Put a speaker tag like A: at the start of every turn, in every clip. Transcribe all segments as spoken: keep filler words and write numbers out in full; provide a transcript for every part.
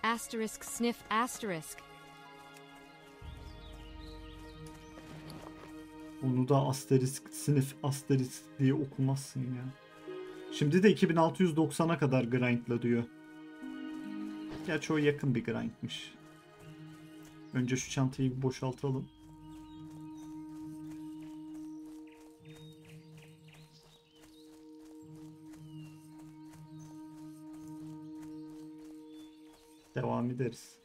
A: Asterisk sniff asterisk.
B: Onu da asterisk sniff asterisk diye okumazsın ya. Şimdi de iki bin altı yüz doksana kadar grindla diyor. Gerçi o yakın bir grindmiş. Önce şu çantayı bir boşaltalım. Devam ederiz.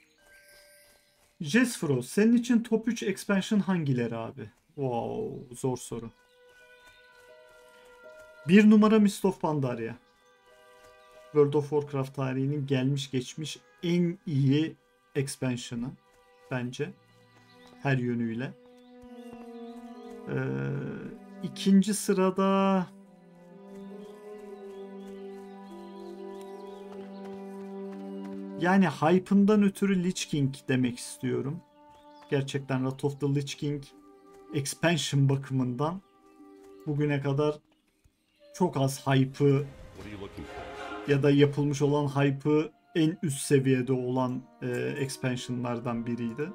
B: Jesfro, senin için top üç expansion hangileri abi? Wow, zor soru. Bir numara Mist of Pandaria. World of Warcraft tarihinin gelmiş geçmiş en iyi expansion'ı bence. Her yönüyle. Ee, ikinci sırada yani hype'ından ötürü Lich King demek istiyorum. Gerçekten Wrath of the Lich King expansion bakımından bugüne kadar çok az hype'ı ya da yapılmış olan hype'ı en üst seviyede olan e, expansionlardan biriydi.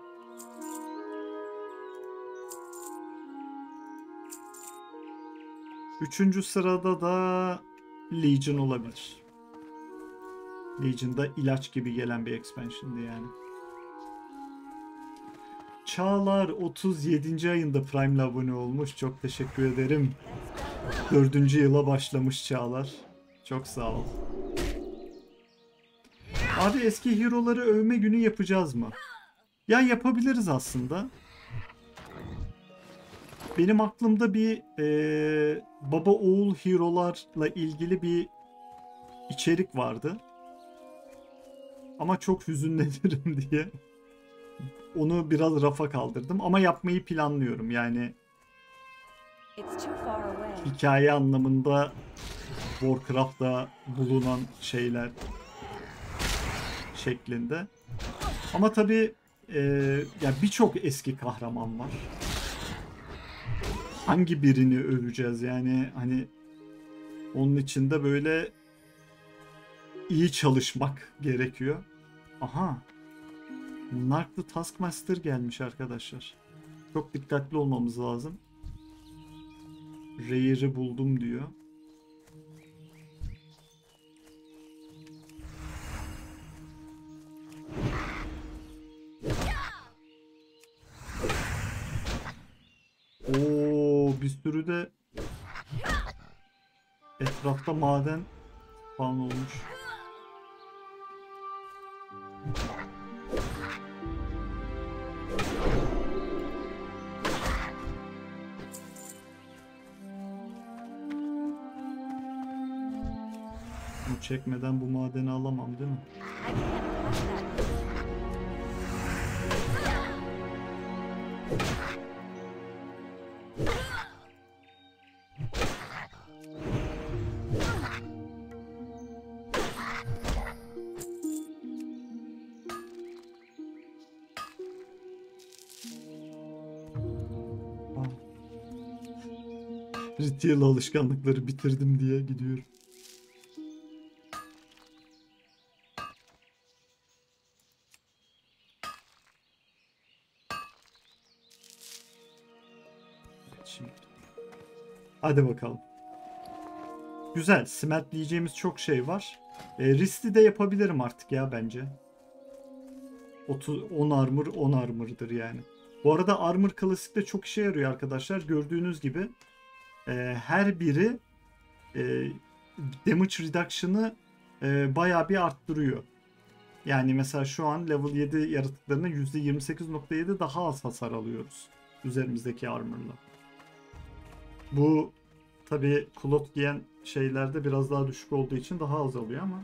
B: Üçüncü sırada da Legion olabilir. Legion'da ilaç gibi gelen bir expansion'dı yani. Çağlar otuz yedinci ayında Prime'le abone olmuş. Çok teşekkür ederim. dördüncü yıla başlamış Çağlar. Çok sağ ol. Abi eski hero'ları övme günü yapacağız mı? Ya yapabiliriz aslında. Benim aklımda bir e, baba oğul hero'larla ilgili bir içerik vardı. Ama çok hüzünlenirim diye onu biraz rafa kaldırdım. Ama yapmayı planlıyorum yani. Hikaye anlamında Warcraft'ta bulunan şeyler şeklinde. Ama tabii e, yani birçok eski kahraman var. Hangi birini öveceğiz yani, hani onun için de böyle iyi çalışmak gerekiyor. Aha. Nark the Taskmaster gelmiş arkadaşlar. Çok dikkatli olmamız lazım. Rare'ı buldum diyor. Oo, bir sürü de etrafta maden falan olmuş. Bunu çekmeden bu madeni alamam değil mi? Retail alışkanlıkları bitirdim diye gidiyorum. Şimdi. Hadi bakalım. Güzel. Smeltleyeceğimiz çok şey var. E, Risti de yapabilirim artık ya bence. otuz, on armor on armor'dır yani. Bu arada armor klasikte çok işe yarıyor arkadaşlar. Gördüğünüz gibi e, her biri e, damage reduction'ı e, bayağı bir arttırıyor. Yani mesela şu an level yedi yaratıklarına yüzde yirmi sekiz nokta yedi daha az hasar alıyoruz üzerimizdeki armor'la. Bu tabi klot giyen şeylerde biraz daha düşük olduğu için daha az alıyor ama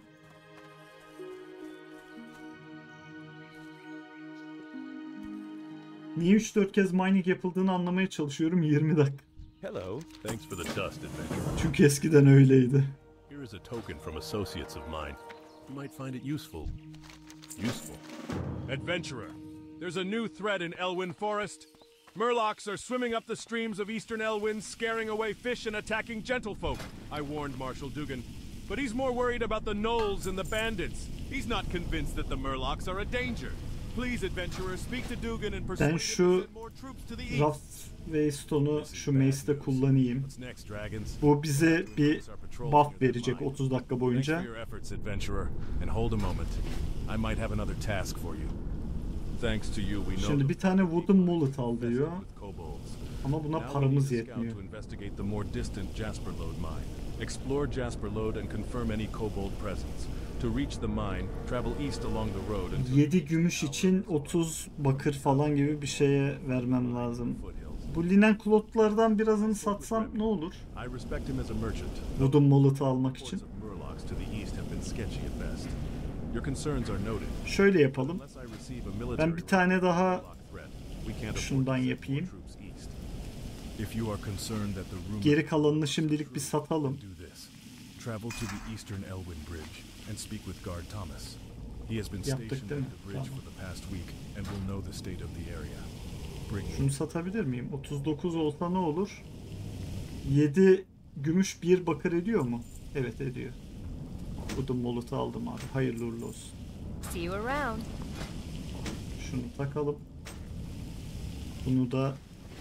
B: niye üç dört kez mining yapıldığını anlamaya çalışıyorum. yirmi dakika.
C: Hello. Thanks for the dust adventure.
B: Çünkü eskiden öyleydi.
C: Here is a token from associates of mine. You might find it useful. Useful.
D: Adventurer, there's a new threat in Elwyn Forest. Murlocs are swimming up the streams of eastern Elwyn, scaring away fish and attacking gentlefolk. I warned Marshal Dugan, but he's more worried about the gnolls and the bandits. He's not convinced that the Murlocs are a danger. Please, adventurer, speak to Dugan and persuade
B: Ben
D: him to
B: şu
D: send more troops to the east.
B: Raft Waystone'u şu Mace'de kullanayım.
D: What's next, dragons?
B: Bu bize bir buff verecek otuz dakika
D: Thanks
B: boyunca.
D: for your efforts, adventurer. And hold a moment. I might have another task for you. Thanks to you, we know
B: Şimdi bir tane wooden mullet al diyor.
D: with kobolds.
B: Ama buna
D: Now we
B: paramız
D: need a scout
B: yetmiyor.
D: to investigate the more distant Jasper Lode mine. Explore Jasper Lode and confirm any kobold presence. To reach the mine, travel east along the road until
B: yedi gümüş için otuz bakır falan gibi bir şeye vermem lazım. Bu linen klotlardan birazını satsam ne olur?
D: I respect him as a merchant.
B: Wooden mullet'ı almak için.
D: Reports of Murlocs to the east have been sketchy at best. Your concerns are noted.
B: Şöyle yapalım.
D: Unless I receive a military
B: Ben bir tane daha
D: Murloc threat, we can't afford
B: şundan
D: to send
B: yapayım.
D: more troops east. If you are concerned that the rumor
B: Geri kalanını şimdilik bir satalım.
D: do this. Travel to the eastern Elwyn Bridge and speak with Guard Thomas. He has been
B: Yaptık
D: stationed
B: değil mi?
D: at the bridge
B: Tamam.
D: for the past week and will know the state of the area. Bring him.
B: Şunu satabilir miyim? otuz dokuz olsa ne olur? yedi gümüş bir bakır ediyor mu? Evet ediyor. Wooden mullet'ı aldım abi. Hayırlı uğurlu olsun.
A: See you around.
B: Şunu takalım. Bunu da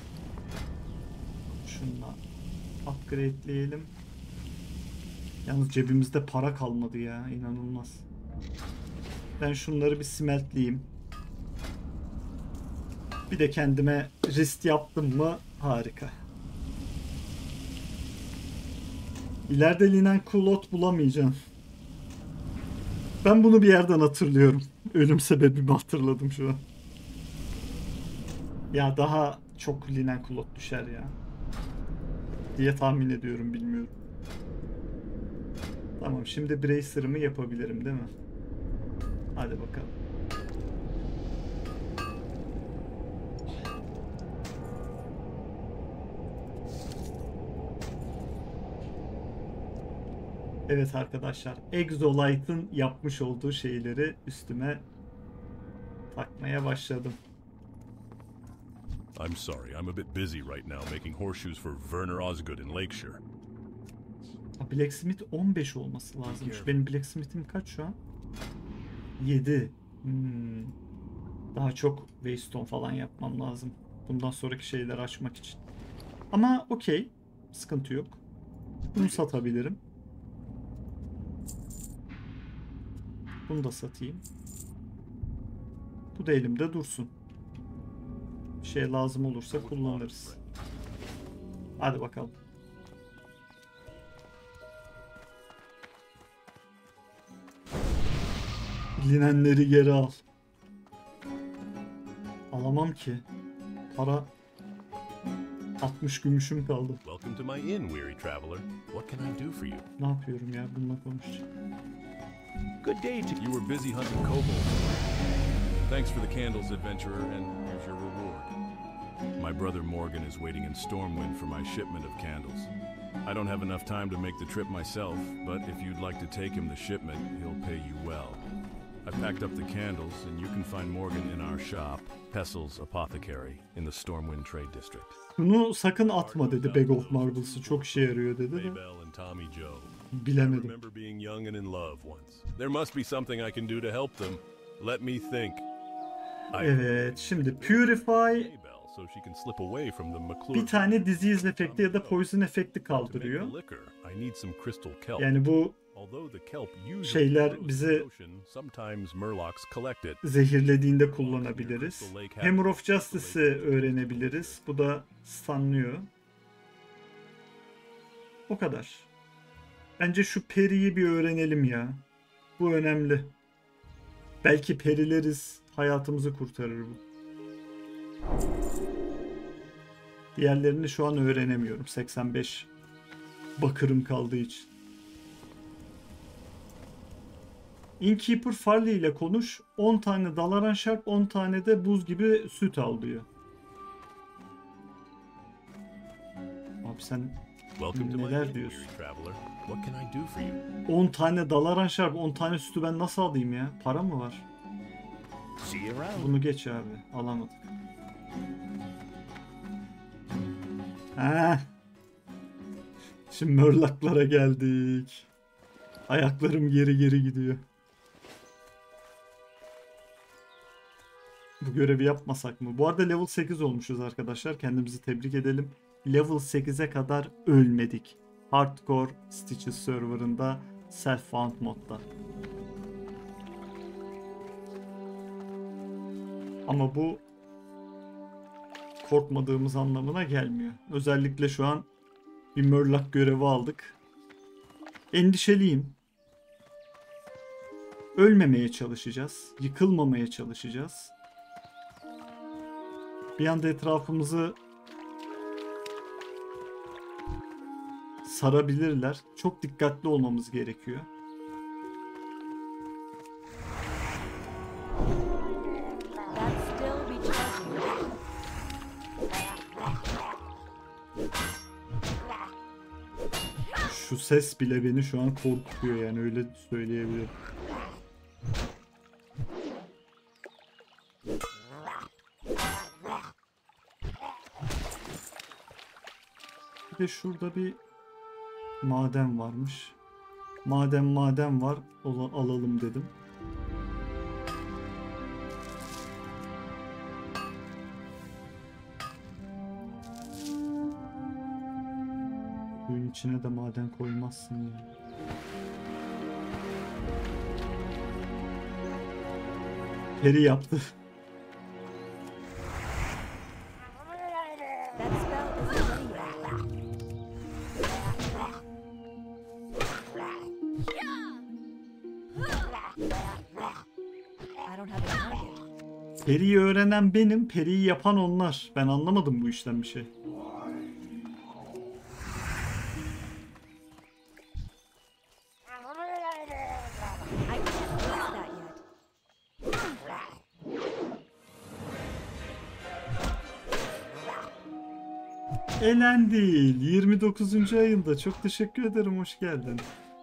B: şununla upgrade'leyelim. Yalnız cebimizde para kalmadı ya. İnanılmaz. Ben şunları bir smeltleyeyim. Bir de kendime rist yaptım mı harika. İleride linen kulot bulamayacağım. Ben bunu bir yerden hatırlıyorum. Ölüm sebebimi hatırladım şu an. Ya daha çok linen kulot düşer ya. Diye tahmin ediyorum, bilmiyorum. Tamam, şimdi bracer'ımı yapabilirim değil mi? Hadi bakalım. Evet arkadaşlar, Exolite'ın yapmış olduğu şeyleri üstüme takmaya başladım.
C: I'm sorry, I'm a bit busy right now making horseshoes for Werner Osgood in Lakeshire.
B: Ha, Blacksmith on beş olması lazımmış. Benim Blacksmith'im kaç şu an? yedi. Hmm. Daha çok Waystone falan yapmam lazım. Bundan sonraki şeyleri açmak için. Ama okey. Sıkıntı yok. Bunu satabilirim. Bunu da satayım. Bu da elimde dursun. Bir şey lazım olursa kullanırız. Hadi bakalım. Linenleri geri al. Alamam ki. Para altmış gümüşüm kaldı.
C: Welcome to my inn, weary traveler. What can I do for you?
B: Ne yapıyorum ya? Bununla konuşacağım.
C: Good day to
D: You were busy hunting kobolds. Thanks for the candles, adventurer, and here's your reward. My brother Morgan is waiting in Stormwind for my shipment of candles. I don't have enough time to make the trip myself, but if you'd like to take him the shipment, he'll pay you well. I packed up the candles, and you can find Morgan in our shop, Pessel's Apothecary, in the Stormwind Trade District.
B: Bunu sakın atma dedi. Bag of Marbles'ı çok işe yarıyor dedi de.
C: Maybelle and Tommy Joe. I
B: Bilemedim.
C: remember being young and in love once. There must be something I can do to help them. Let me think. I
B: Evet, şimdi Purify
C: Maybelle so she can slip away from the McClure.
B: bir tane disease efekti ya da poison efekti
C: To make the
B: kaldırıyor.
C: liquor, I need some crystal kelp.
B: Yani bu
C: Although the kelp usually
B: şeyler
C: grows in
B: bize
C: the ocean, sometimes Murlocs collect it.
B: zehirlediğinde kullanabiliriz. Hammer of Justice'ı öğrenebiliriz. Bu da stunlıyor. O kadar. Bence şu periyi bir öğrenelim ya. Bu önemli. Belki perileriz. Hayatımızı kurtarır bu. Diğerlerini şu an öğrenemiyorum. seksen beş bakırım kaldığı için. Innkeeper Farley ile konuş. on tane Dalaran Sharp, on tane de buz gibi süt al diyor. Abi sen
C: Welcome to my
B: neler
C: inn,
B: diyorsun?
C: weary traveler. What can I do for you?
B: on tane Dalaran Sharp, on tane sütü ben nasıl alayım ya? Para mı var?
C: See you around.
B: Bunu geç abi. Alamadık. Ha. Şimdi Murloc'lara geldik. Ayaklarım geri geri gidiyor. Bu görevi yapmasak mı? Bu arada level sekiz olmuşuz arkadaşlar. Kendimizi tebrik edelim. Level sekize kadar ölmedik. Hardcore Stitches serverında Self-Found modda. Ama bu korkmadığımız anlamına gelmiyor. Özellikle şu an bir Murloc görevi aldık. Endişeliyim. Ölmemeye çalışacağız. Yıkılmamaya çalışacağız. Bir anda etrafımızı sarabilirler. Çok dikkatli olmamız gerekiyor.
A: That's still recharging.
B: Şu ses bile beni şu an korkutuyor, yani öyle söyleyebilirim. Bir de şurada bir maden varmış. Madem maden var, ola- alalım dedim. Suyun içine de maden koymazsın ya. Peri yaptı.
A: That spell isn't ready yet. I don't have a target.
B: Periyi öğrenen benim, periyi yapan onlar. Ben anlamadım bu işten bir şey.
A: I can't fix that yet.
B: Elendil yirmi dokuzuncu ayında, çok teşekkür ederim, hoş geldin.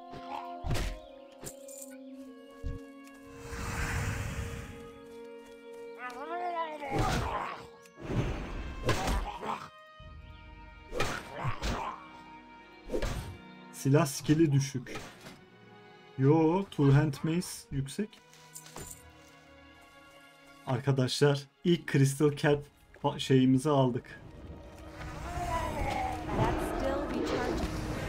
B: Silah skill'i düşük. Yo, two hand mace yüksek. Arkadaşlar ilk Crystal Cat şeyimizi aldık.
A: That's still recharging.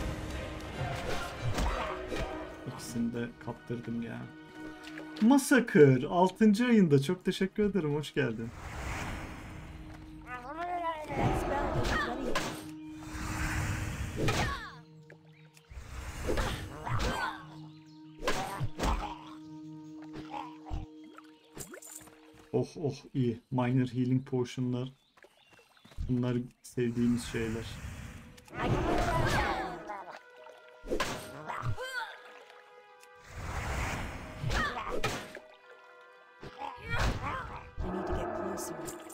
B: İkisini de kaptırdım ya. Massacre altıncı ayında, çok teşekkür ederim, hoş geldin.
A: That spell isn't ready yet.
B: Oh oh, iyi. Minor healing potion'lar. Bunlar sevdiğimiz şeyler.
A: I can't fix that yet. I need to get closer.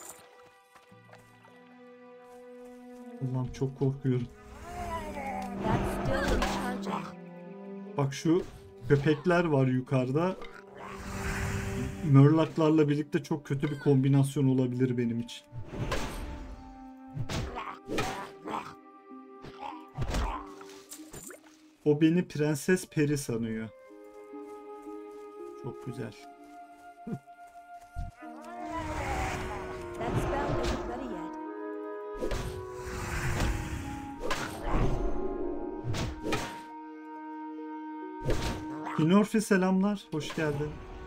B: Allah'ım çok korkuyorum.
A: That's still recharging.
B: Bak şu köpekler var yukarıda. Murloc'larla birlikte çok kötü bir kombinasyon olabilir benim için. O beni Prenses Peri sanıyor. Çok güzel.
A: That spell isn't ready yet.
B: Kinorfi selamlar, hoş geldin.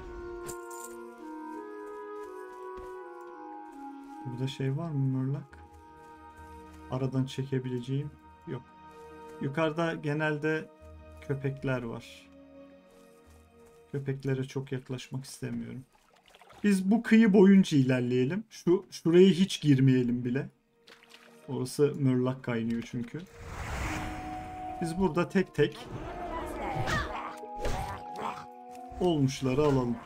B: Burada şey var mı Murloc? Aradan çekebileceğim yok. Yukarıda genelde köpekler var. Köpeklere çok yaklaşmak istemiyorum. Biz bu kıyı boyunca ilerleyelim. Şu şuraya hiç girmeyelim bile. Orası Murloc kaynıyor çünkü. Biz burada tek tek olmuşları alalım.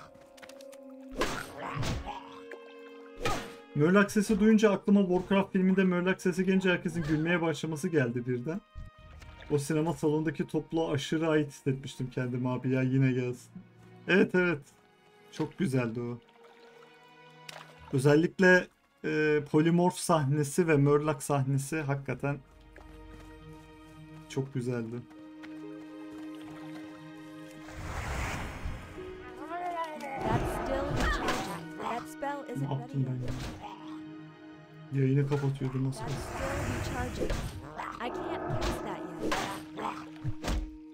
B: Murloc sesi duyunca aklıma Warcraft filminde Murloc sesi gelince herkesin gülmeye başlaması geldi birden. O sinema salonundaki topluluğa aşırı ait hissetmiştim kendimi abi ya, yine gelsin. Evet evet. Çok güzeldi o. Özellikle e, Polymorph sahnesi ve Murloc sahnesi hakikaten çok güzeldi.
A: That's still recharging. That spell isn't
B: Ne
A: ready
B: yaptım ben
A: yet.
B: ya? Yayını kapatıyordum nasıl?
A: That's still recharging. I can't cast that yet.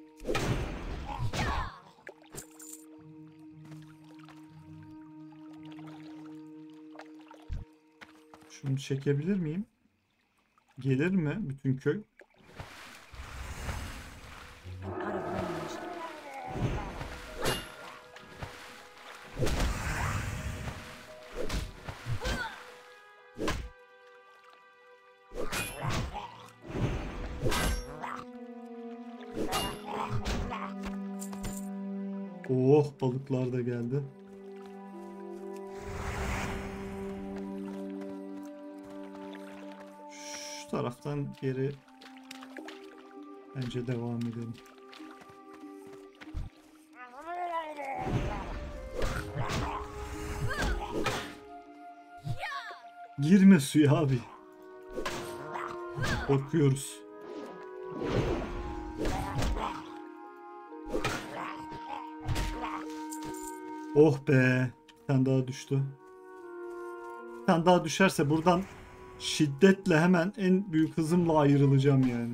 B: Şunu çekebilir miyim? Gelir mi bütün köy?
A: I'm out of range.
B: Oh, balıklar da geldi. Şu taraftan geri bence devam edelim. Girme suya abi. Korkuyoruz. Oh be. Bir tane daha düştü. Bir tane daha düşerse buradan şiddetle hemen en büyük hızımla ayrılacağım yani.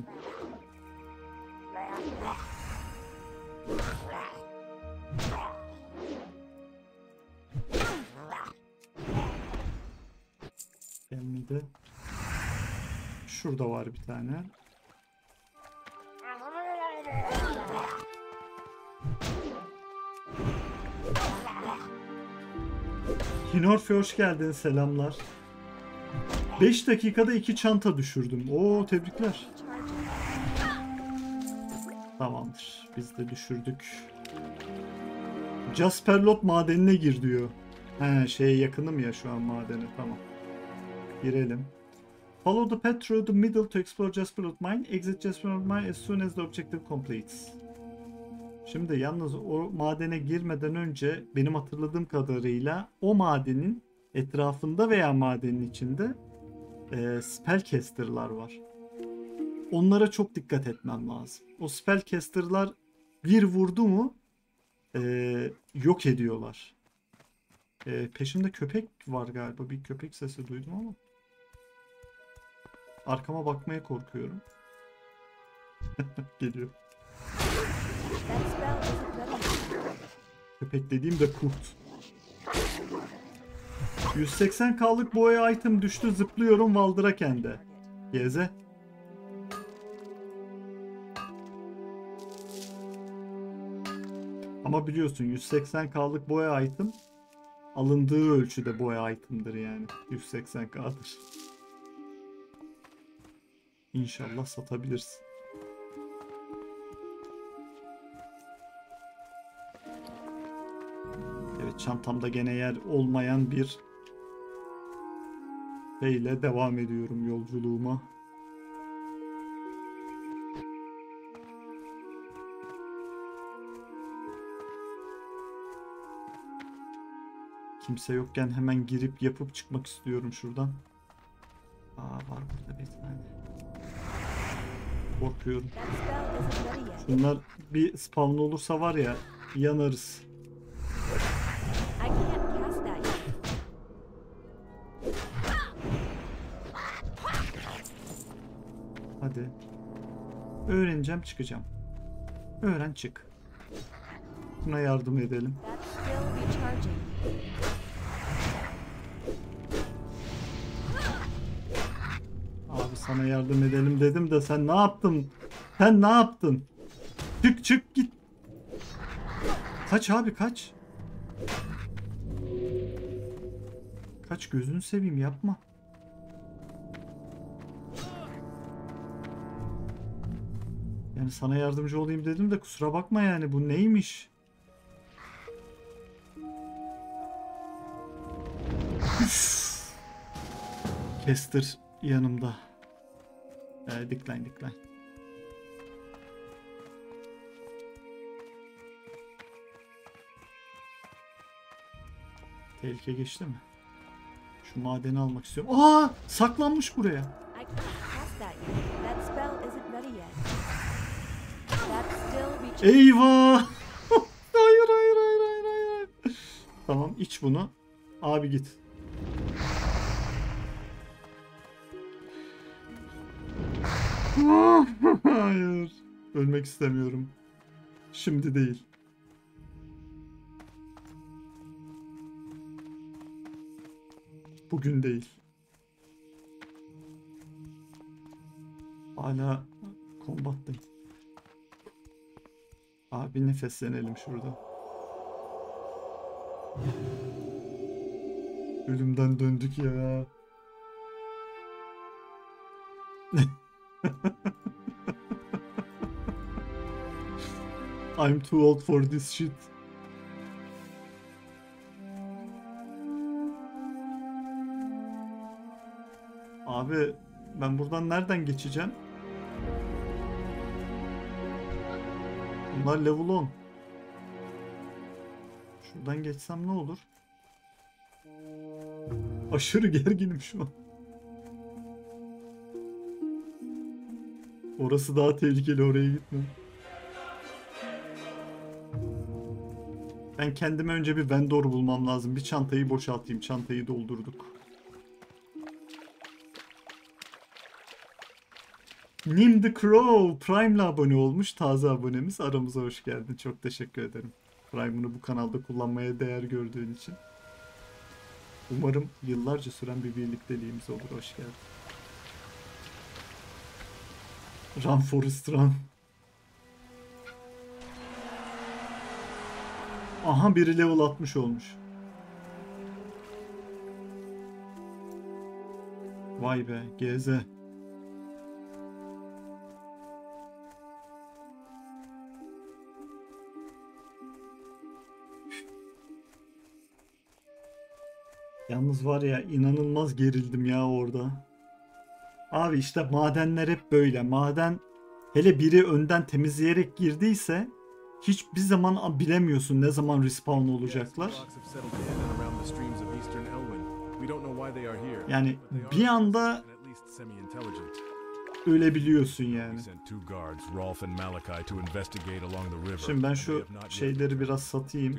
B: Gelmedi. Şurada var bir tane. Kinorfi hoş geldin, selamlar. beş dakikada iki çanta düşürdüm. Oo, tebrikler. Tamamdır. Biz de düşürdük. Jasperlot madenine gir diyor. He, şeye yakınım ya şu an madene. Tamam. Girelim. Follow the path through the middle to explore Jasperlot mine. Exit Jasperlot mine as soon as the objective completes. Şimdi yalnız o madene girmeden önce benim hatırladığım kadarıyla o madenin etrafında veya madenin içinde e, spellcaster'lar var. Onlara çok dikkat etmem lazım. O spellcaster'lar bir vurdu mu e, yok ediyorlar. E, peşimde köpek var galiba. Bir köpek sesi duydum ama arkama bakmaya korkuyorum. Geliyor.
A: That spell isn't ready yet.
B: Köpek dediğim de kurt. yüz seksen K'lık boya item düştü, zıplıyorum Valdraken'de. Geze. Ama biliyorsun yüz seksen K'lık boya item alındığı ölçüde boya item'dır yani. yüz seksen K'dır. İnşallah satabilirsin. Evet, çantamda gene yer olmayan bir şeyle devam ediyorum yolculuğuma. Kimse yokken hemen girip yapıp çıkmak istiyorum şuradan. Aa, var burada bir tane. Korkuyorum.
A: That spell isn't ready yet.
B: Bunlar bir spawn olursa var ya, yanarız.
A: I can't cast that yet.
B: Hadi. Öğreneceğim, çıkacağım. Öğren, çık. Buna yardım edelim.
A: That's still recharging.
B: Abi sana yardım edelim dedim de sen ne yaptın? Sen ne yaptın? Çık çık git. Kaç abi, kaç. Kaç, gözünü seveyim, yapma. Yani sana yardımcı olayım dedim de kusura bakma yani, bu neymiş? Üff. Kester yanımda. Ee, decline decline. Tehlike geçti mi? Şu madeni almak istiyorum. Aa, saklanmış buraya.
A: I can't cast that yet. That spell isn't ready yet. That's still recharging.
B: Eyvah! hayır hayır hayır hayır hayır. Tamam, iç bunu. Abi git. Hayır. Ölmek istemiyorum. Şimdi değil. Bugün değil. Hala kombattayım. Abi nefeslenelim şurada. Ölümden döndük ya. I'm too old for this shit. Abi ben buradan nereden geçeceğim? Bunlar level on. Şuradan geçsem ne olur? Aşırı gerginim şu an. Orası daha tehlikeli, oraya gitme. Ben kendime önce bir vendor bulmam lazım. Bir çantayı boşaltayım. Çantayı doldurduk. Nim the Crow Prime'la abone olmuş. Taze abonemiz. Aramıza hoş geldin. Çok teşekkür ederim. Prime'ını bu kanalda kullanmaya değer gördüğün için. Umarım yıllarca süren bir birlikteliğimiz olur. Hoş geldin. Run Forest Run. Aha biri level altmış olmuş. Vay be G Z. Yalnız var ya inanılmaz gerildim ya orada. Abi işte madenler hep böyle. Maden hele biri önden temizleyerek girdiyse hiçbir zaman bilemiyorsun ne zaman respawn olacaklar. Yani bir anda ölebiliyorsun yani. Şimdi ben şu şeyleri biraz satayım.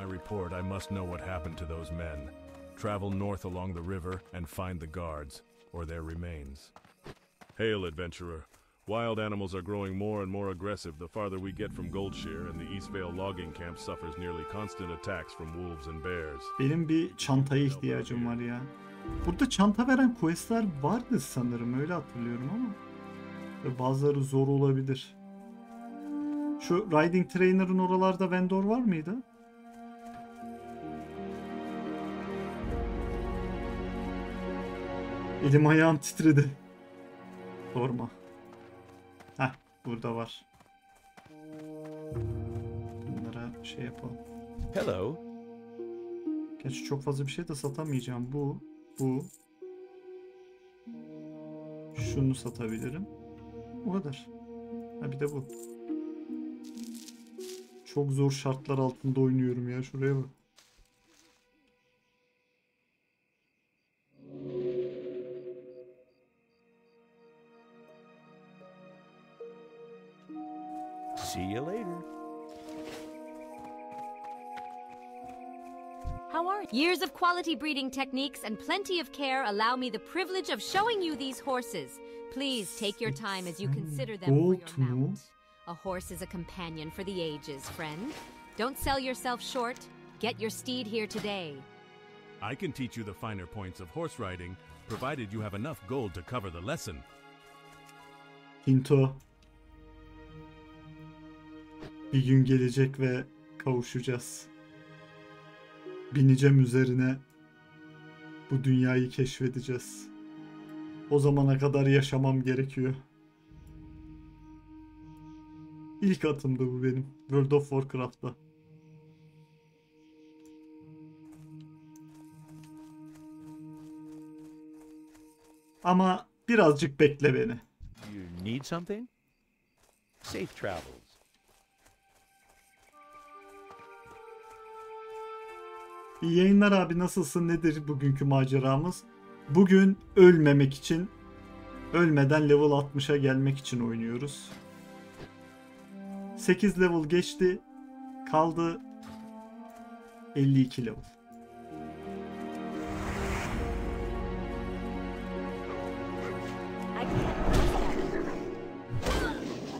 D: Travel north along the river and find the guards, or their remains.
C: Hail, adventurer. Wild animals are growing more and more aggressive the farther we get from Goldshear, and the Eastvale logging camp suffers nearly constant attacks from wolves and bears.
B: Benim bir çantaya ihtiyacım var ya. Burada çanta veren questler vardı sanırım, öyle hatırlıyorum ama ve bazıları zor olabilir. Şu Riding Trainer'ın oralarda vendor var mıydı? Elim ayağım titredi. Sorma. Heh, burada var. Bunlara şey yapalım.
E: Hello.
B: Gerçi çok fazla bir şey de satamayacağım. Bu, bu. Şunu satabilirim. O kadar. Ha bir de bu. Çok zor şartlar altında oynuyorum ya. Şuraya bak.
E: See you later.
F: How are you? Years of quality breeding techniques and plenty of care allow me the privilege of showing you these horses. Please take your time as you consider them for your mount. A horse is a companion for the ages, friend. Don't sell yourself short. Get your steed here today.
D: I can teach you the finer points of horse riding, provided you have enough gold to cover the lesson.
B: Hinto. Bir gün gelecek ve kavuşacağız. Bineceğim üzerine. Bu dünyayı keşfedeceğiz. O zamana kadar yaşamam gerekiyor. İlk atımdı bu benim. World of Warcraft'ta. Ama birazcık bekle beni.
E: You need something? Safe travels.
B: İyi yayınlar abi, nasılsın? Nedir bugünkü maceramız? Bugün ölmemek için, ölmeden level altmışa gelmek için oynuyoruz. sekiz level geçti. Kaldı elli iki level.
A: I can't.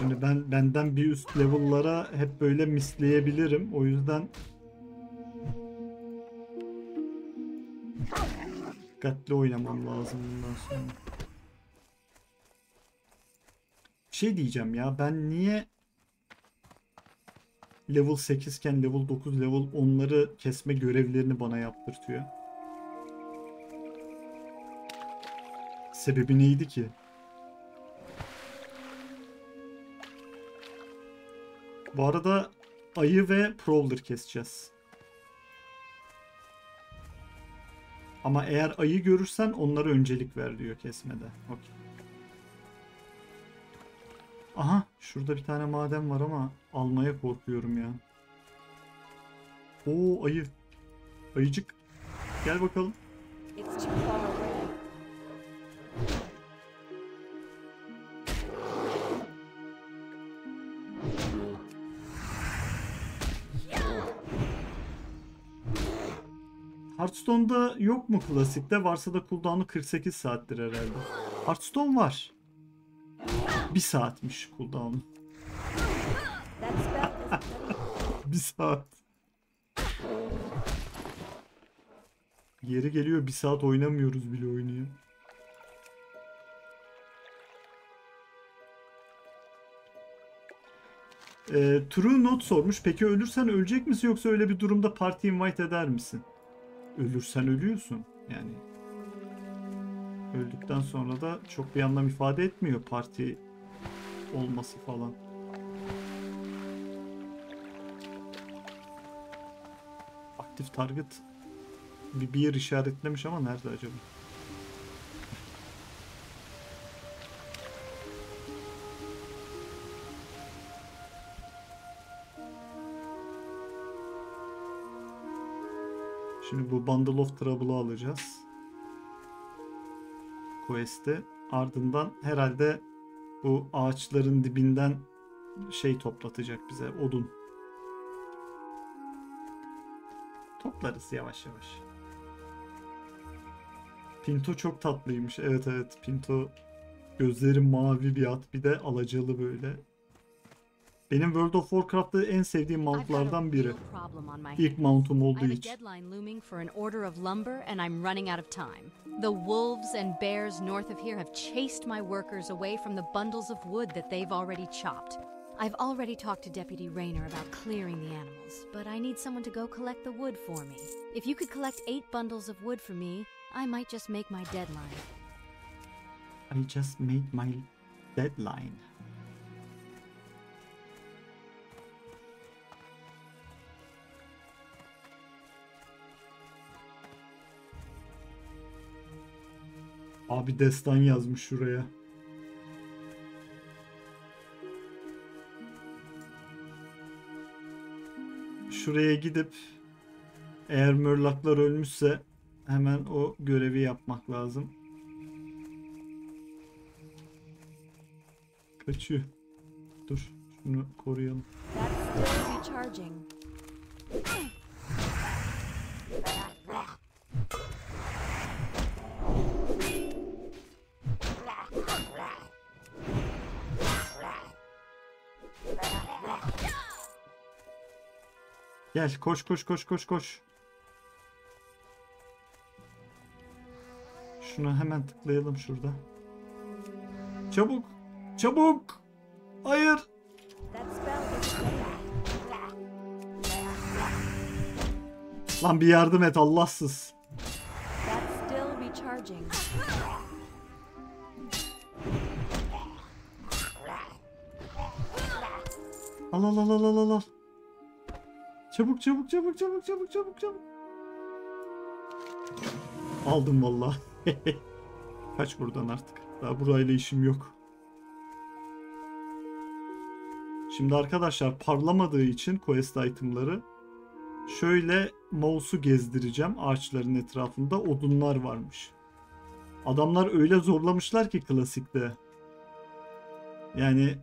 B: Şimdi ben benden bir üst level'lara hep böyle misleyebilirim. O yüzden dikkatli oynamam lazım bundan sonra. Bir şey diyeceğim ya, ben niye level sekiz iken level dokuz, level onları kesme görevlerini bana yaptırtıyor? Sebebi neydi ki? Bu arada ayı ve prowler keseceğiz. Ama eğer ayı görürsen onlara öncelik ver diyor kesmede. Okay. Aha, şurada bir tane maden var ama almaya korkuyorum ya. Oo, ayı. Ayıcık. Gel bakalım.
A: It's too far away.
B: Hearthstone'da yok mu klasikte? Varsa da cooldown'u kırk sekiz saattir herhalde. Hearthstone var. Bir saatmiş cooldown'u.
A: That spell isn't ready.
B: Bir saat. Yeri geliyor bir saat oynamıyoruz bile oyunu ya. Ee, True Note sormuş. Peki ölürsen ölecek misin, yoksa öyle bir durumda party invite eder misin? Ölürsen ölüyorsun. Yani öldükten sonra da çok bir anlam ifade etmiyor parti olması falan. Aktif target bir bir yer işaretlemiş ama nerede acaba? Şimdi bu Bundle of Trouble'ı alacağız. Quest'te. Ardından herhalde bu ağaçların dibinden şey toplatacak bize. Odun. Toplarız yavaş yavaş. Pinto çok tatlıymış. Evet evet. Pinto gözleri mavi bir at. Bir de alacalı böyle. Benim World of Warcraft'ta en sevdiğim mountlardan biri. İlk mountum olduğu için.
F: The wolves and bears north of here have chased my workers away from the bundles of wood that they've already chopped. I've already talked to Deputy Rayner about clearing the animals, but I need someone to go collect the wood for me. If you could collect eight bundles of wood for me, I might just make my deadline.
B: I just made my deadline. Abi destan yazmış şuraya. Şuraya gidip eğer mörlaklar ölmüşse hemen o görevi yapmak lazım. Kaçıyor. Dur, şunu koruyalım.
A: That's still recharging.
B: Gel, koş koş koş koş koş. Şuna hemen tıklayalım şurada. Çabuk. Çabuk. Hayır.
A: That spell isn't ready.
B: Lan bir yardım et Allahsız.
A: That's still recharging.
B: Al al al al al al. Çabuk çabuk çabuk çabuk çabuk çabuk çabuk. Aldım vallahi. Kaç buradan artık. Daha burayla işim yok. Şimdi arkadaşlar parlamadığı için quest itemları şöyle mouse'u gezdireceğim ağaçların etrafında, odunlar varmış. Adamlar öyle zorlamışlar ki klasikte. Yani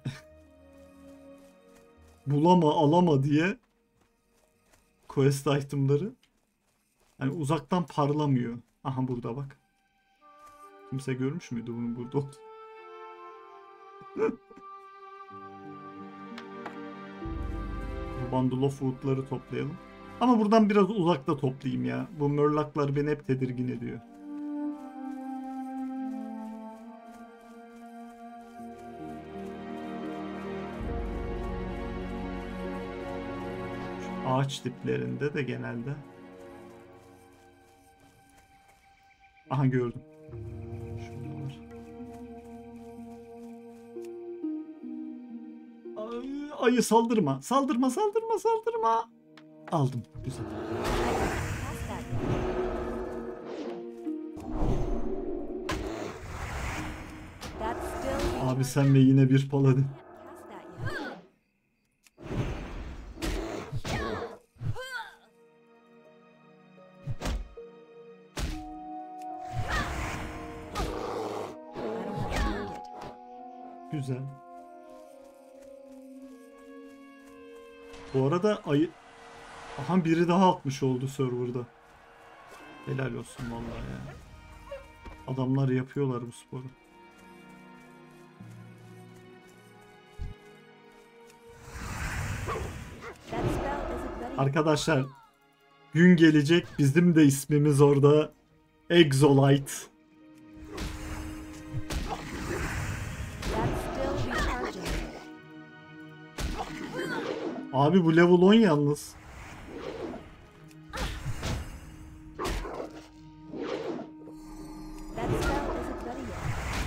B: bulama alama diye quest itemları. Yani uzaktan parlamıyor. Aha burada bak. Kimse görmüş müydü bunun burada? Bundle of Wood'ları toplayalım. Ama buradan biraz uzakta toplayayım ya. Bu mörlaklar beni hep tedirgin ediyor. Şu ağaç tiplerinde de genelde. Aha gördüm. Şurada var. Ay, ayı saldırma. Saldırma, saldırma, saldırma. Aldım. Güzel.
A: Past that yet. That's still
B: Abi sen ve yine bir paladin.
A: past that yet. I don't have a target.
B: Güzel. Bu arada ayı... Aha biri daha atmış oldu serverda. Helal olsun vallahi ya. Adamlar yapıyorlar bu sporu.
A: That spell isn't ready yet.
B: Arkadaşlar gün gelecek bizim de ismimiz orada Exolite.
A: That's still recharging.
B: Abi bu level on yalnız.
A: That spell isn't ready yet.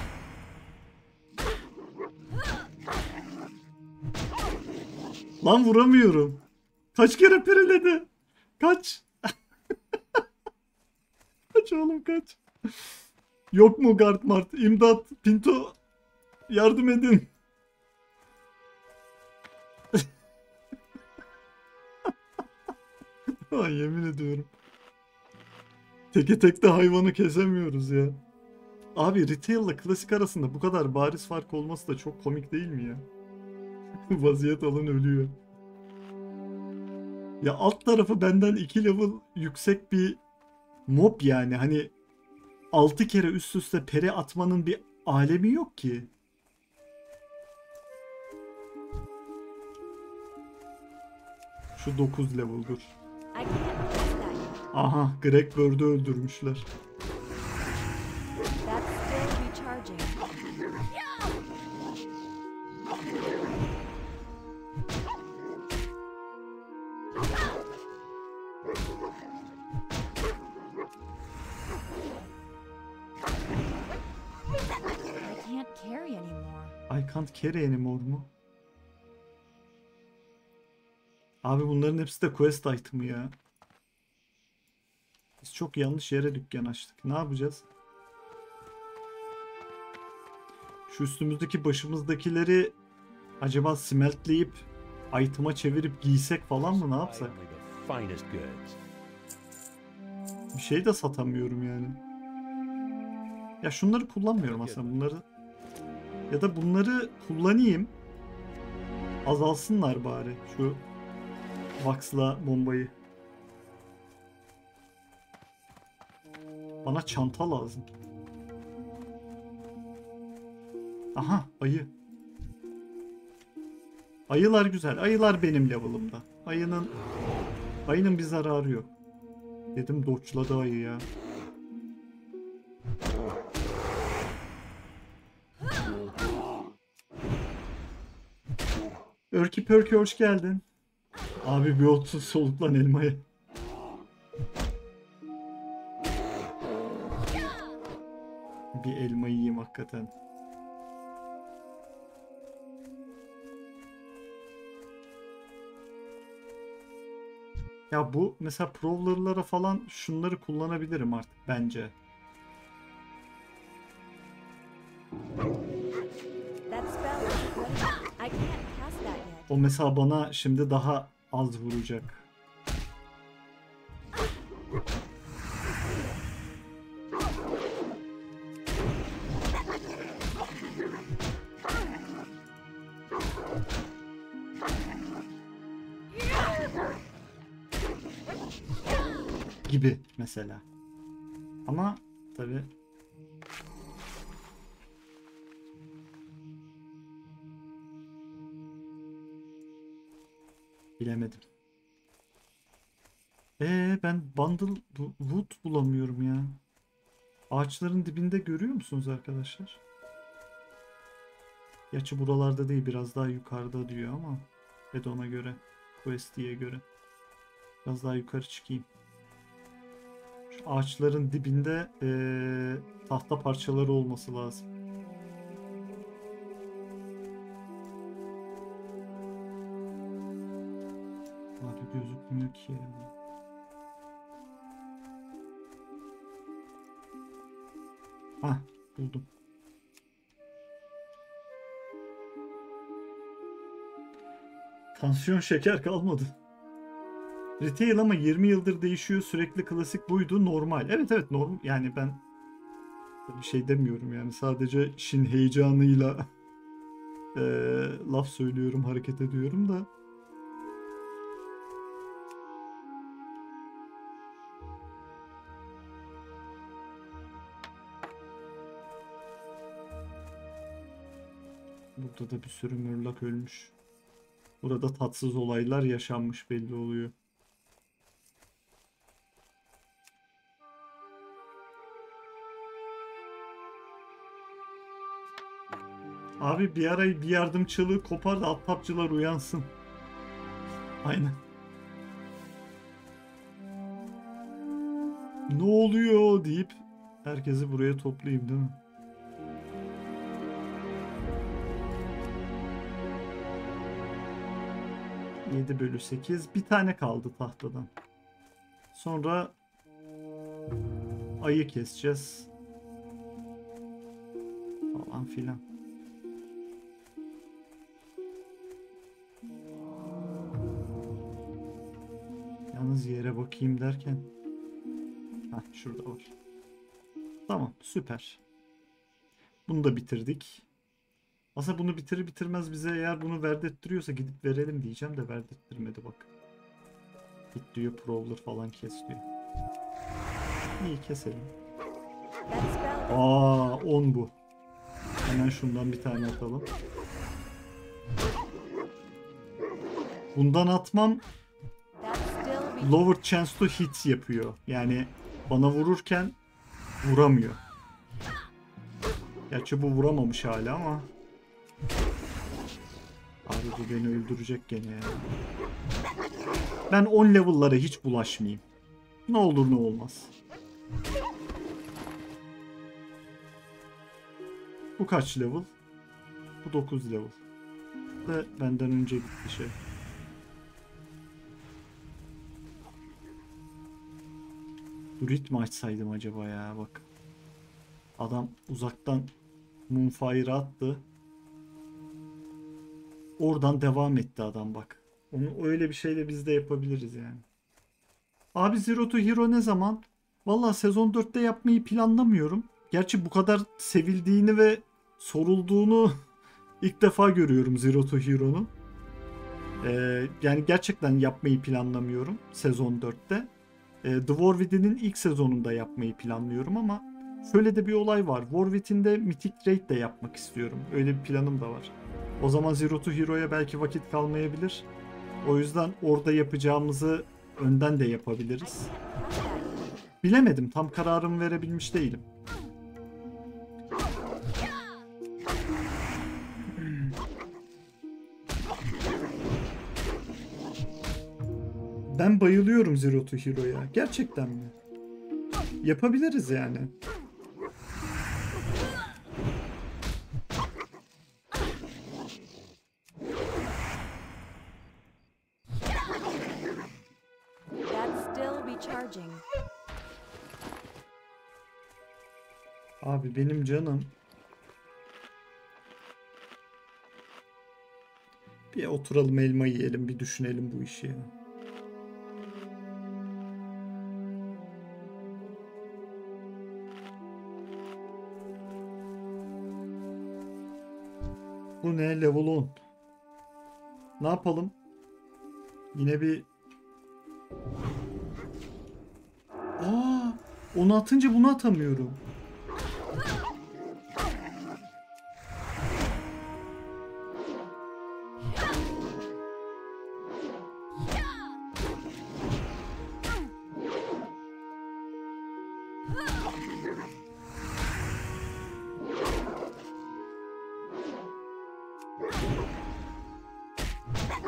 B: Lan vuramıyorum. Kaç kere periledi? Kaç? Kaç oğlum kaç? Yok mu guard mart? İmdat. Pinto. Yardım edin. Ay yemin ediyorum. Teke tek de hayvanı kesemiyoruz ya. Abi retail ile klasik arasında bu kadar bariz fark olması da çok komik değil mi ya? Vaziyet alın ölüyor. Ya alt tarafı benden iki level yüksek bir mob yani. Hani altı kere üst üste peri atmanın bir alemi yok ki. Şu dokuz level dur.
A: I can't pass that yet.
B: Aha Greg Bird'ü öldürmüşler.
A: That's still recharging. I can't carry anymore.
B: I can't carry anymore mu? Abi bunların hepsi de quest item'ı ya. Biz çok yanlış yere dükkan açtık. Ne yapacağız? Şu üstümüzdeki başımızdakileri acaba smeltleyip item'a çevirip giysek falan mı ne yapsak?
E: Only the finest goods.
B: Bir şey de satamıyorum yani. Ya şunları kullanmıyorum aslında bunları. Ya da bunları kullanayım. Azalsınlar bari şu Vax'la bombayı. Bana çanta lazım. Aha ayı. Ayılar güzel. Ayılar benim level'ımda. Ayının ayının bir zararı yok. Dedim doçladı ayı ya. Örki Pörki hoş geldin. Abi bir otuz soluklan elmayı. Bir elma yiyeyim hakikaten. Ya bu mesela Prowler'lara falan şunları kullanabilirim artık bence.
A: That spell isn't ready yet. I can't pass that yet.
B: O mesela bana şimdi daha az vuracak. Gibi mesela. Ama tabii Bilemedim. Ee ben bundle bu- wood bulamıyorum ya. Ağaçların dibinde görüyor musunuz arkadaşlar? Gerçi buralarda değil, biraz daha yukarıda diyor ama Edon'a göre, Quest'e göre. Biraz daha yukarı çıkayım. Şu ağaçların dibinde ee, tahta parçaları olması lazım. Abi gözükmüyor ki ya. Hah, buldum. Tansiyon şeker kalmadı. Retail ama yirmi yıldır değişiyor. Sürekli klasik buydu. Normal. Evet evet normal. Yani ben bir şey demiyorum yani. Sadece işin heyecanıyla e, laf söylüyorum, hareket ediyorum da. Burada da bir sürü mürlak ölmüş. Burada tatsız olaylar yaşanmış belli oluyor. Abi bir ara bir yardımcılığı kopar da aptapçılar uyansın. Aynen. Ne oluyor deyip herkesi buraya toplayayım değil mi? yedi bölü sekiz. Bir tane kaldı tahtadan. Sonra ayı keseceğiz. Falan filan. Yalnız yere bakayım derken. Heh, şurada var. Tamam, süper. Bunu da bitirdik. Aslında bunu bitirir bitirmez bize eğer bunu verdettiriyorsa gidip verelim diyeceğim de verdettirmedi bak. Git diyor, Prowler falan kes diyor. İyi, keselim. Aa, on bu. Hemen şundan bir tane atalım. Bundan atmam lower chance to hit yapıyor. Yani bana vururken vuramıyor. Gerçi bu vuramamış hala ama. Abi bu beni öldürecek gene ya. Ben on level'lara hiç bulaşmayayım. Ne olur ne olmaz. Bu kaç level? Bu dokuz level. Ve benden önce gitti şey. Druid mi açsaydım acaba ya, bak. Adam uzaktan Moonfire attı. Oradan devam etti adam bak. Onu öyle bir şeyle biz de yapabiliriz yani. Abi Zero to Hero ne zaman? Valla sezon dörtte yapmayı planlamıyorum. Gerçi bu kadar sevildiğini ve sorulduğunu ilk defa görüyorum Zero to Hero'nun. Ee, yani gerçekten yapmayı planlamıyorum sezon dörtte. Ee, The War Within'in ilk sezonunda yapmayı planlıyorum ama şöyle de bir olay var. War Within'de Mythic Raid de yapmak istiyorum. Öyle bir planım da var. O zaman Zero to Hero'ya belki vakit kalmayabilir. O yüzden orada yapacağımızı önden de yapabiliriz. Bilemedim. Tam kararımı verebilmiş değilim. Ben bayılıyorum Zero to Hero'ya. Gerçekten mi? Yapabiliriz yani. Abi benim canım. Bir oturalım, elma yiyelim, bir düşünelim bu işi ya. Bu ne? Level on. Ne yapalım? Yine bir... Aa, onu atınca bunu atamıyorum.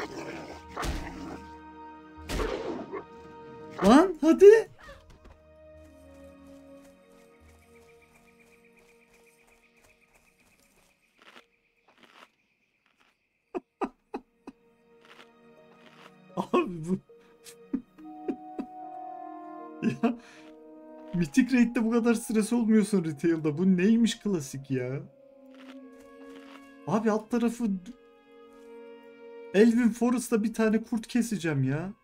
B: Lan hadi. Abi bu ya Mythic Raid'de bu kadar stres olmuyorsun Retail'da. Bu neymiş klasik ya? Abi alt tarafı Elven Forest'ta bir tane kurt keseceğim ya.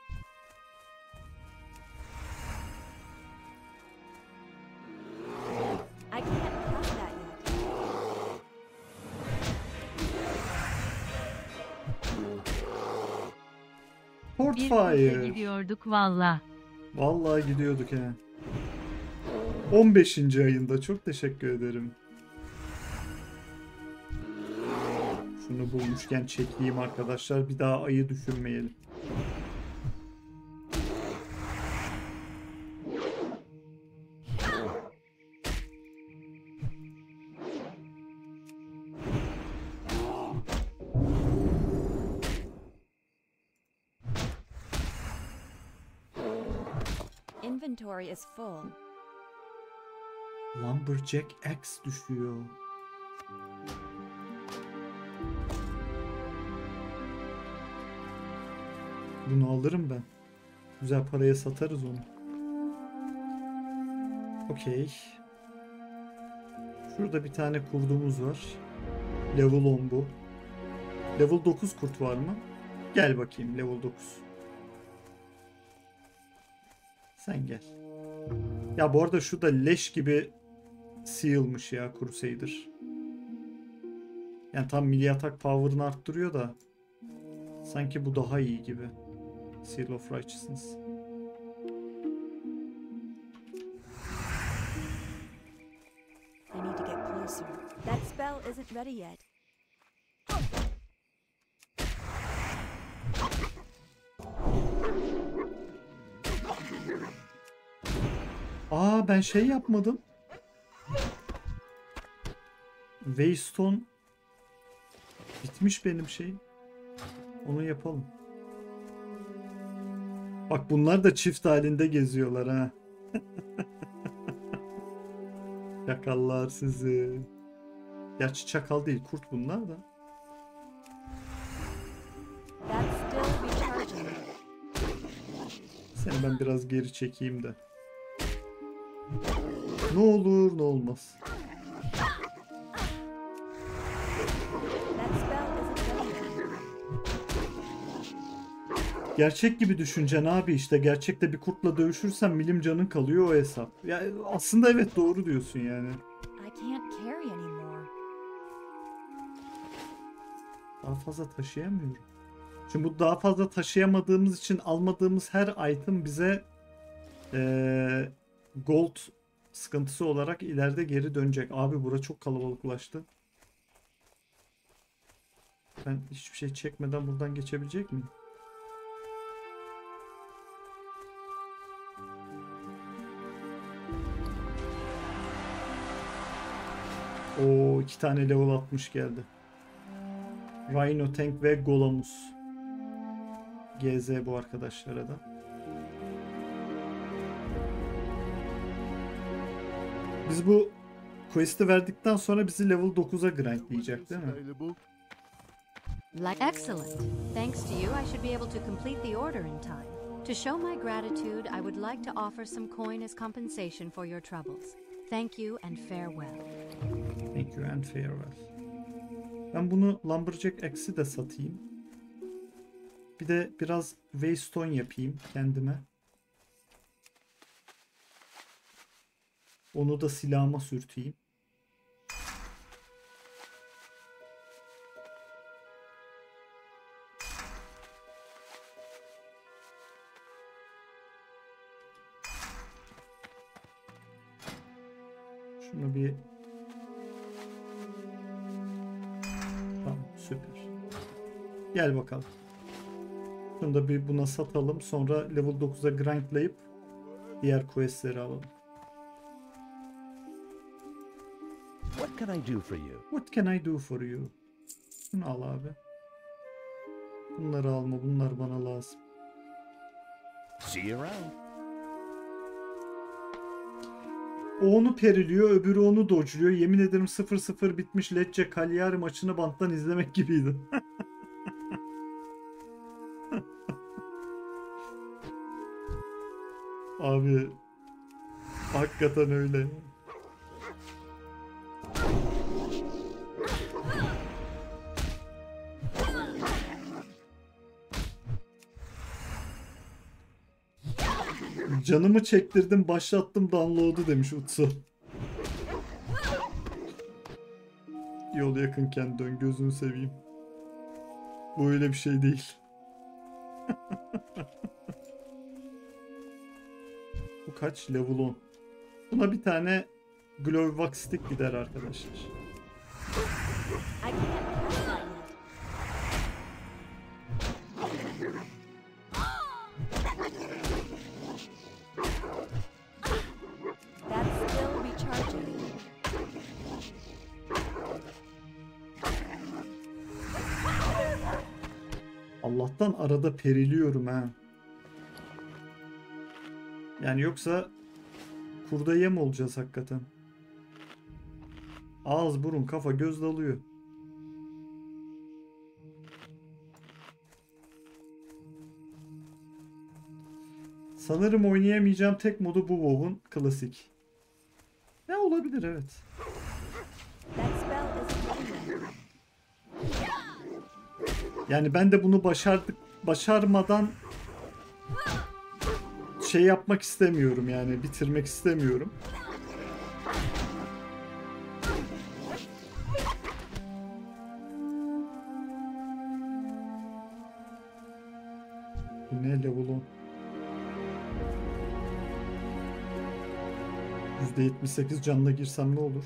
A: I can't cross that yet.
G: Bir kursa
B: Portfire.
G: gidiyorduk valla.
B: Vallahi gidiyorduk he. on beşinci ayında çok teşekkür ederim. Şunu bulmuşken çekeyim arkadaşlar. Bir daha ayı düşünmeyelim.
A: Inventory is full.
B: Lumberjack X düşüyor. Bunu alırım ben. Güzel paraya satarız onu. Okey. Şurada bir tane kurdumuz var. Level on bu. Level dokuz kurt var mı? Gel bakayım level dokuz. Sen gel. Ya bu arada şu da leş gibi seal'mış ya Crusader. Yani tam melee atak power'ını arttırıyor da sanki bu daha iyi gibi. Seal of Righteousness.
A: I need to get closer. That spell isn't ready yet.
B: Aa ben şey yapmadım. Waystone bitmiş benim şey. Onu yapalım. Bak bunlar da çift halinde geziyorlar ha. Çakallar sizi. Gerçi çakal değil kurt bunlar da.
A: That's still recharging.
B: Seni ben biraz geri çekeyim de. Ne olur ne olmaz.
A: That spell isn't ready yet.
B: Gerçek gibi düşüneceksin abi işte. Gerçekte bir kurtla dövüşürsen milim canın kalıyor o hesap. Ya aslında evet doğru diyorsun yani.
A: I can't carry anymore.
B: Daha fazla taşıyamıyorum. Şimdi bu daha fazla taşıyamadığımız için almadığımız her item bize ee, gold sıkıntısı olarak ileride geri dönecek. Abi bura çok kalabalıklaştı. Ben hiçbir şey çekmeden buradan geçebilecek miyim? Oo iki tane level altmış geldi. Rhino Tank ve Golamus. G Z bu arkadaşlara da. Biz bu quest'i verdikten sonra bizi level dokuza grindleyecek değil mi?
F: Like excellent. Thanks to you, I should be able to complete the order in time. To show my gratitude, I would like to offer some coin as compensation for your troubles. Thank you and farewell.
B: Thank you and farewell. Ben bunu Lumberjack X'i de satayım. Bir de biraz Waystone yapayım kendime. Onu da silahıma sürteyim. Şunu bir tamam süper. Gel bakalım. Şunu da bir buna satalım. Sonra level dokuza grindlayıp diğer questleri alalım.
E: What can I do for you?
B: What can I do for you? Şunu al abi. Bunları alma. Bunlar bana lazım.
E: See you around.
B: O onu periliyor, öbürü onu dodge'luyor. Yemin ederim sıfır sıfır bitmiş Lecce Cagliari maçını banttan izlemek gibiydi. Abi hakikaten öyle. Canımı çektirdim, başlattım download'u demiş Utsu. Yol yakınken dön, gözünü seveyim. Bu öyle bir şey değil. Bu kaç? Level on. Buna bir tane Glow Wax Stick gider arkadaşlar.
A: I can't pass that yet. That's still recharging.
B: Allah'tan arada periliyorum ha. Yani yoksa kurda yem olacağız hakikaten. Ağız, burun, kafa, göz dalıyor. Sanırım oynayamayacağım tek modu bu WoW'un, klasik. Ne olabilir, evet.
A: That spell isn't ready yet.
B: Yani ben de bunu başardık başarmadan şey yapmak istemiyorum, yani bitirmek istemiyorum. Bu ne level on? yüzde yetmiş sekiz canla girsem ne olur?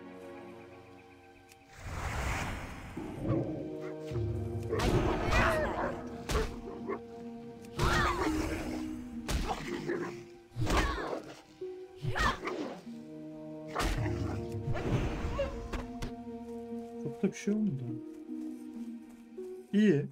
B: Çok da bir şey olmadı. İyi.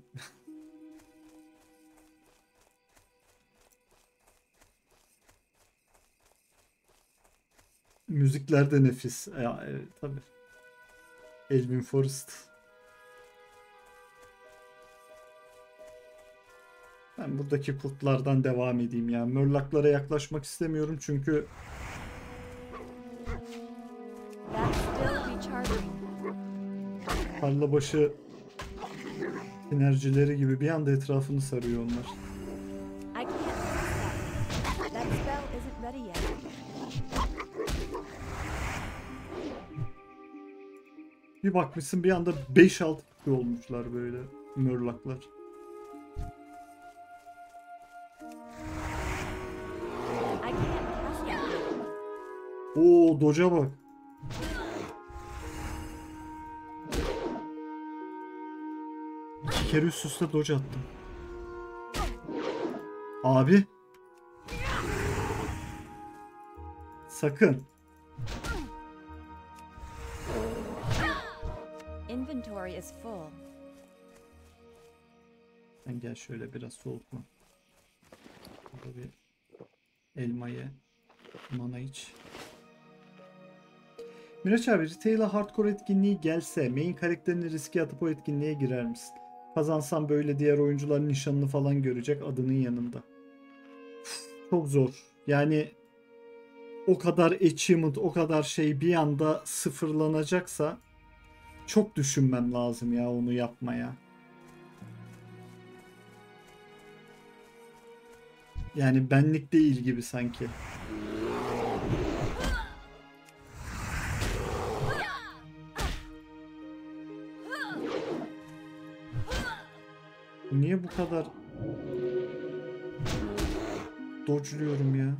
B: Müzikler de nefis. Ya, evet, tabii. Elvin Forrest. Ben buradaki kurtlardan devam edeyim ya. Mörlaklara yaklaşmak istemiyorum çünkü
A: That's still recharging.
B: tarlabaşı sinerjileri gibi bir anda etrafını sarıyor onlar.
A: I can't pass that yet. That spell isn't ready yet.
B: Bir bakmışsın bir anda beş altı kişi olmuşlar böyle mörlaklar.
A: I can't pass that yet.
B: Oo, doca bak. İki kere üst üste doca attım. Abi. Sakın.
A: Inventory is full.
B: Sen gel şöyle biraz soğutma. Burada bir elmayı, mana iç. Miraç abi, Retail'a hardcore etkinliği gelse main karakterini riske atıp o etkinliğe girer misin? Kazansan böyle diğer oyuncuların nişanını falan görecek adının yanında. Çok zor. Yani o kadar achievement, o kadar şey bir anda sıfırlanacaksa çok düşünmem lazım ya onu yapmaya. Yani benlik değil gibi sanki. Niye bu kadar dodge'luyorum ya?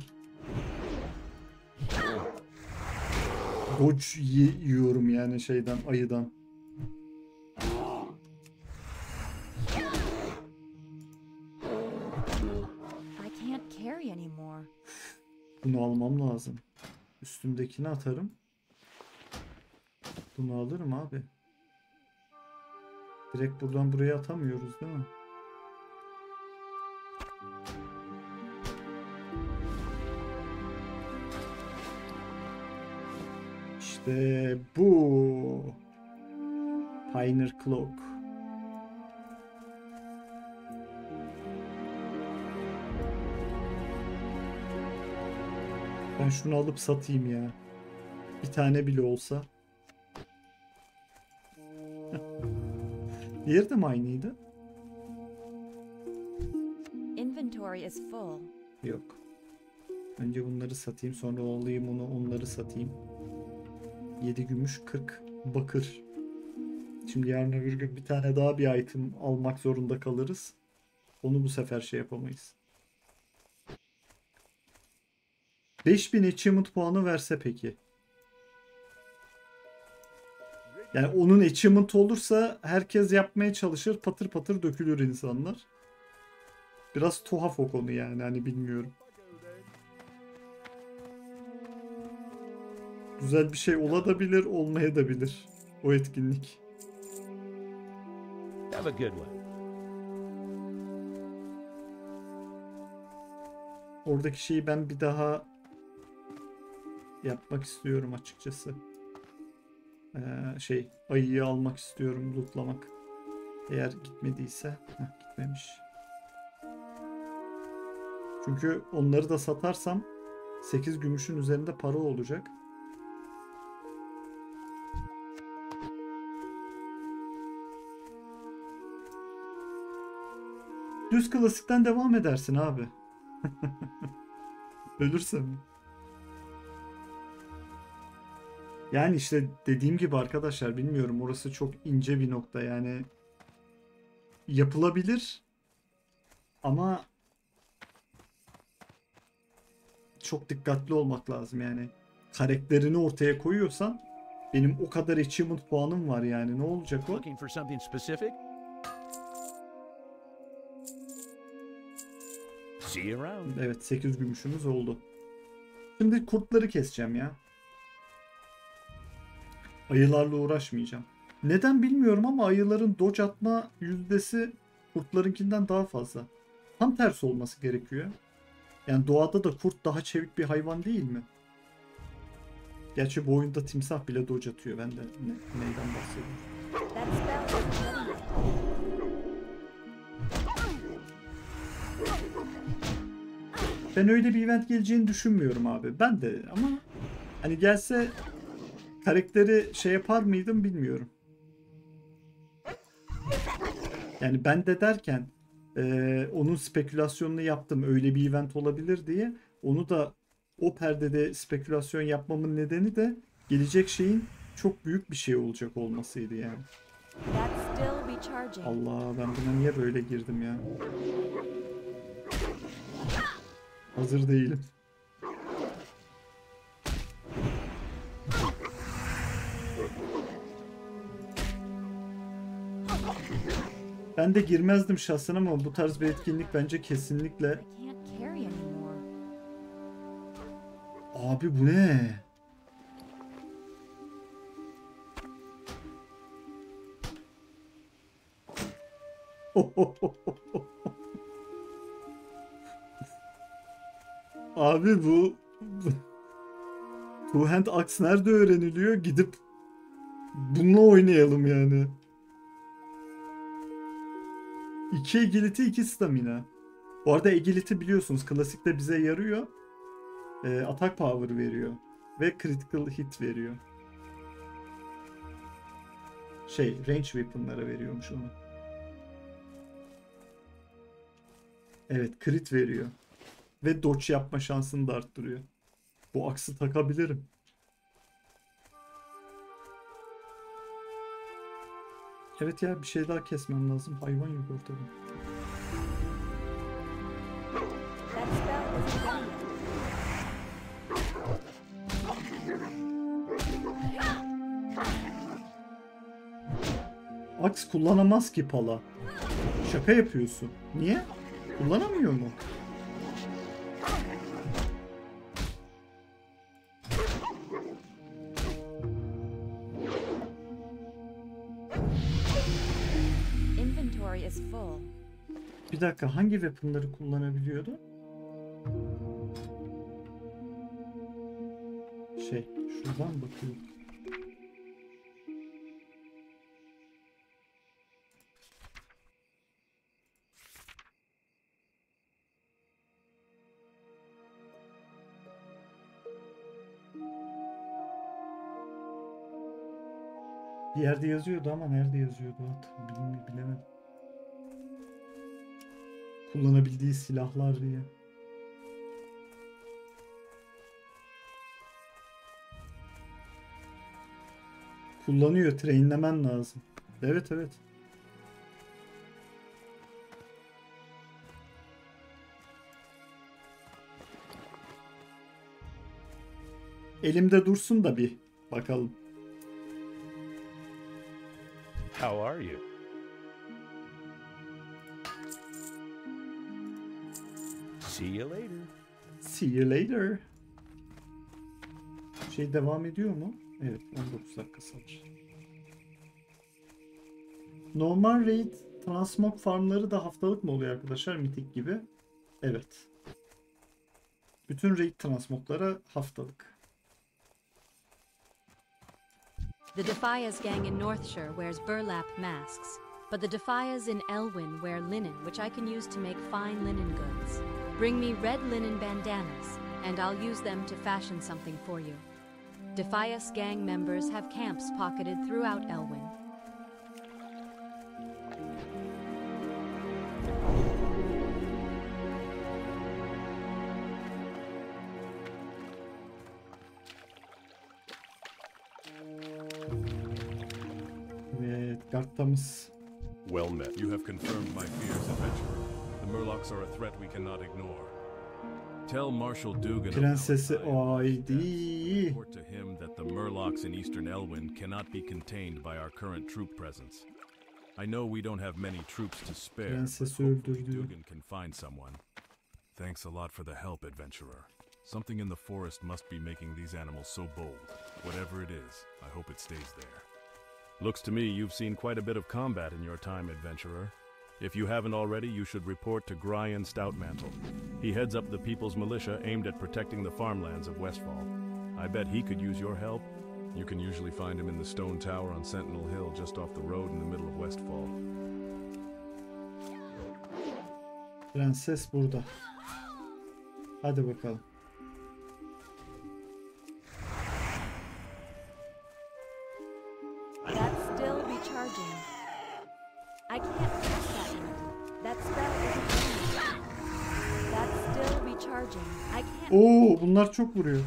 B: Dodge yi- yiyorum yani şeyden, ayıdan.
A: I can't carry anymore.
B: Bunu almam lazım. Üstümdekini atarım. Bunu alırım abi. Direkt buradan buraya atamıyoruz değil mi? İşte bu. Pioneer Cloak. Ben şunu alıp satayım ya. Bir tane bile olsa. Diğeri de mi aynıydı?
A: Inventory is full.
B: Yok. Önce bunları satayım, sonra alayım onu, onları satayım. yedi gümüş, kırk bakır. Şimdi yarın öbür gün bir tane daha bir item almak zorunda kalırız. Onu bu sefer şey yapamayız. beş bin achievement puanı verse peki. Yani onun achievement olursa herkes yapmaya çalışır, patır patır dökülür insanlar. Biraz tuhaf o konu yani, hani bilmiyorum. Güzel bir şey olabilir, olmayabilir o etkinlik.
E: Have a good one.
B: Oradaki şeyi ben bir daha yapmak istiyorum açıkçası. Ee, şey, ayıyı almak istiyorum, lootlamak. Eğer gitmediyse. Heh, gitmemiş. Çünkü onları da satarsam sekiz gümüşün üzerinde para olacak. Düz klasikten devam edersin abi. Ölürsem. Yani işte dediğim gibi arkadaşlar, bilmiyorum, orası çok ince bir nokta yani. Yapılabilir ama çok dikkatli olmak lazım yani. Karakterini ortaya koyuyorsan, benim o kadar achievement puanım var yani, ne olacak o?
E: Looking for something specific? See you around.
B: Evet, sekiz gümüşümüz oldu. Şimdi kurtları keseceğim ya. Ayılarla uğraşmayacağım. Neden bilmiyorum ama ayıların dodge atma yüzdesi kurtlarınkinden daha fazla. Tam tersi olması gerekiyor. Yani doğada da kurt daha çevik bir hayvan değil mi? Gerçi bu oyunda timsah bile dodge atıyor. Ben de ne, neyden bahsediyorum?
A: That spell isn't ready yet.
B: Ben öyle bir event geleceğini düşünmüyorum abi. Ben de ama hani gelse karakteri şey yapar mıydım bilmiyorum. Yani ben de derken e, onun spekülasyonunu yaptım, öyle bir event olabilir diye. Onu da o perdede spekülasyon yapmamın nedeni de gelecek şeyin çok büyük bir şey olacak olmasıydı yani.
A: That's still recharging.
B: Allah, ben buna niye böyle girdim ya? Hazır değilim. Ben de girmezdim şahsen ama bu tarz bir etkinlik bence kesinlikle...
A: I can't carry anymore.
B: Abi bu ne? Abi bu... Two Hand Axe nerede öğreniliyor? Gidip bununla oynayalım yani. İki agility, iki stamina. Bu arada agility biliyorsunuz klasikte bize yarıyor. E, attack power veriyor. Ve critical hit veriyor. Şey, range weapon'lara veriyormuş onu. Evet, crit veriyor. Ve dodge yapma şansını da arttırıyor. Bu aksı takabilirim. Evet ya, bir şey daha kesmem lazım. Hayvan yok ortada.
A: That spell isn't ready yet.
B: Aks kullanamaz ki pala. Şaka yapıyorsun. Niye? Kullanamıyor mu?
A: Inventory is full.
B: Bir dakika, hangi weapon'ları kullanabiliyordu? Şey, şuradan bakıyorum. Bir yerde yazıyordu ama nerede yazıyordu? Bilmiyorum, bilemem. Kullanabildiği silahlar diye. Kullanıyor, trainlemen lazım. Evet evet. Elimde dursun da bir bakalım.
E: How are you? See you later.
B: See you later. Şey devam ediyor mu? Evet, on dokuz dakika sadece. Normal raid transmog farmları da haftalık mı oluyor arkadaşlar? Mythic gibi. Evet. Bütün raid transmoglara haftalık.
F: The Defias gang in Northshire wears burlap masks, but the Defias in Elwyn wear linen, which I can use to make fine linen goods. Bring me red linen bandanas, and I'll use them to fashion something for you. Defias gang members have camps pocketed throughout Elwyn.
B: Evet, karttamız.
D: Well met. You have confirmed my fears, adventurer. The Murlocs are a threat we cannot ignore. Tell Marshal Dugan
B: Prensesi
D: of Valentine
B: Aydi.
D: report to him that the Murlocs in Eastern Elwyn cannot be contained by our current troop presence. I know we don't have many troops to spare, but
B: Prensesi
D: hopefully
B: öldürdü.
D: Dugan can find someone. Thanks a lot for the help, adventurer. Something in the forest must be making these animals so bold. Whatever it is, I hope it stays there. Looks to me you've seen quite a bit of combat in your time, adventurer. If you haven't already, you should report to Gryan Stoutmantle. He heads up the People's Militia aimed at protecting the farmlands of Westfall. I bet he could use your help. You can usually find him in the stone tower on Sentinel Hill just off the road in the middle of Westfall.
B: Prenses burada. Hadi bakalım.
A: That's still recharging. I can't press that yet. That spell isn't ready yet. That's still recharging. I can't.
B: Oo, bunlar çok vuruyor.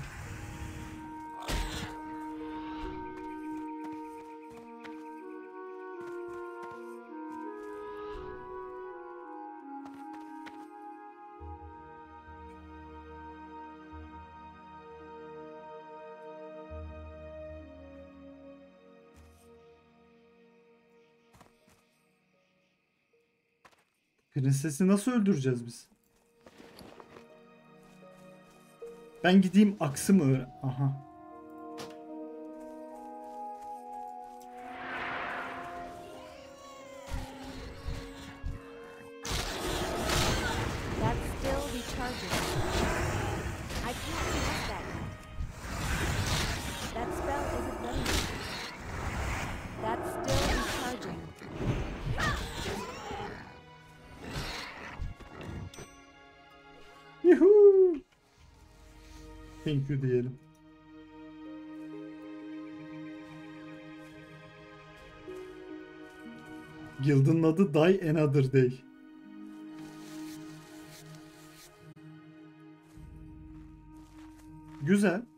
B: Prensesi nasıl öldüreceğiz biz? Ben gideyim aksı mı öğren... Aha.
A: That's still recharging. I can't press that yet. That spell isn't ready yet. That's still recharging.
B: Yuhuu. Thank you diyelim. Guild'ın adı Die Another Day. Güzel.